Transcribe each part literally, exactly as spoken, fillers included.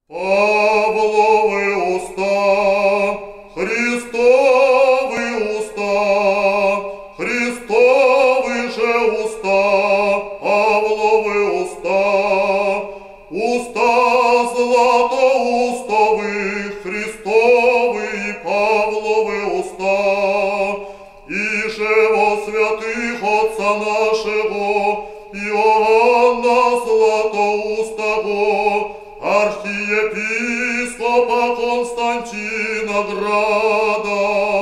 Павловы уста, Христовы уста, Христовы же уста, Павловы уста, уста златоустовы, Христовы и Павловы уста, иже во святых Отца нашего Иоанна Златоустого, архиепископа Константина Града,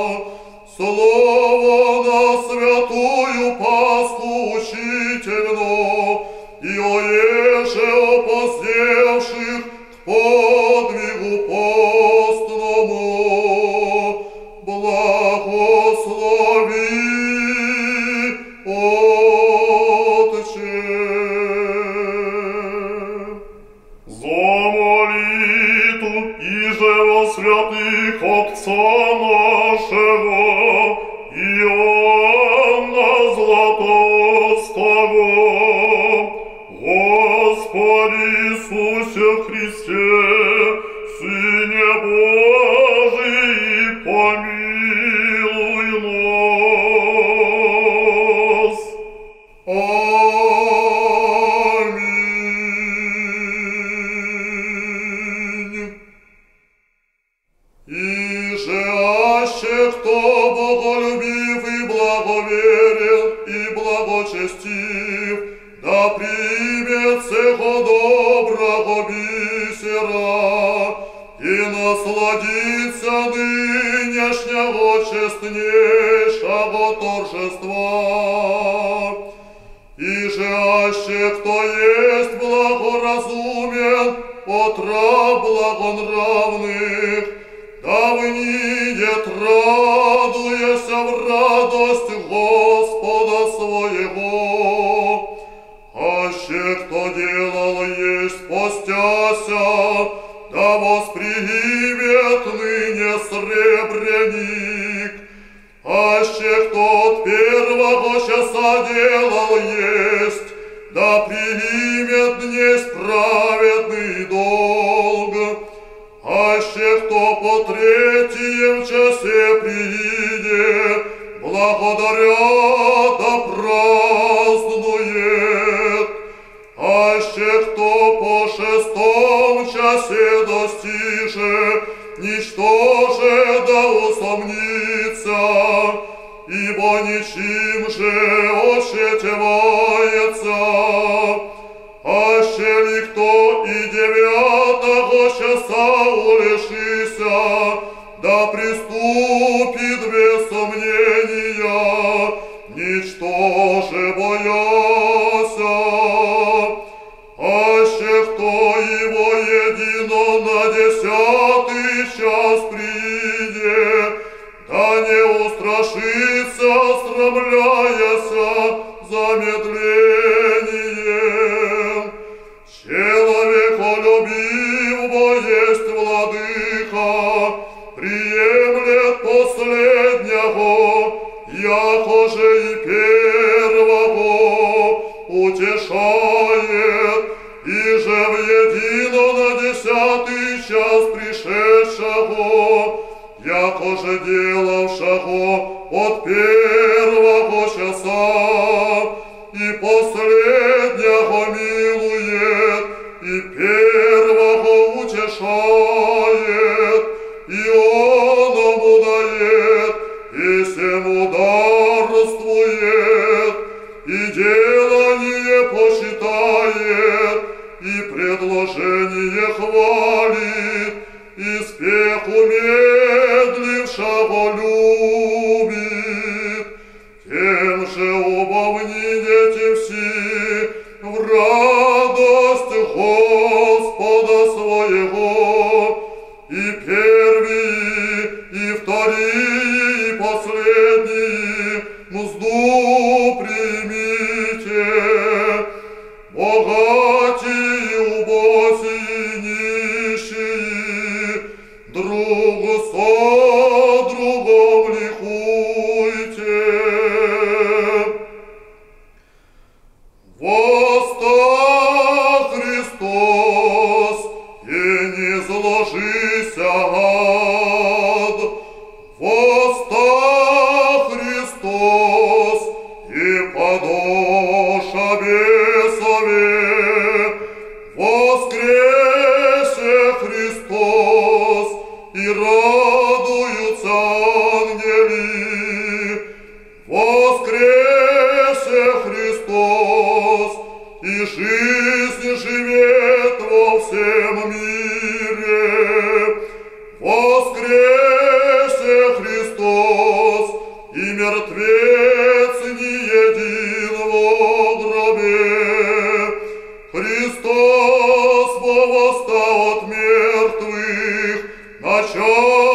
слово на святую Пасху учительно, и оеже опоздевших к подвигу постному, благослови, Отче. За молитву иже во святых Отца нашего Иоанна Златоустого, Господи Иисусе Христе, Сыне Божий, помилуй нас. Иже аще кто боголюбив и благоверен и благочестив, да примет сего доброго бисера и насладится нынешнего честнейшего торжества. Иже аще кто есть благоразумен от раб благонравных, да вниет, радуяся в радость Господа своего. Аще кто делал есть постяся, да воспримет ныне сребреник. Аще кто от первого часа делал есть, да примет днесь праведный долг. Аще кто по третьем часе приидет, благодаря да празднует. Аще кто по шестом часе достиже, ничтоже да усомнится, ибо ничим же ощетевается. Аще ли кто и девятого часа улишися, да приступит без сомнения, ничтоже бояся. Аще кто его едино на десятый час приидет, да не устрашится, срамляяся замедлением. Человеколюбив, бо есть владыка, приемлет последнего, якоже и первого утешает, иже в едино на десятый час пришедшего, якоже делавшего от первого часа, и последнего милует, и первого утешает, и оному дает, и сему дарствует, и делание почитает, и предложение хвалит, и спеху медлившего любит. Тем же убавните все в радость Господа своего, и первые, и вторые, и последние мзду примите. Богатые, убогие, нищие, друг со другом ликуйте. Воста Христос, и не зложися, гад, воста Христос, и подоша бесове, воскресе Христос, и радуются ангели, воскресе Христос, и жизнь живет во всем мире, воскресе Христос, и мертвец не един во гробе. Христос восстал от мертвых, начал